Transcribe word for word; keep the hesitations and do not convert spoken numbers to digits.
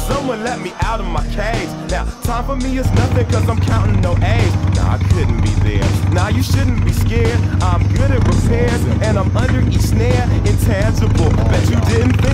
someone let me out of my cage. Now, time for me is nothing cause I'm counting no A's. Nah, I couldn't be there. Nah, you shouldn't be scared. I'm good at repairs and I'm under each snare, intangible. Bet you didn't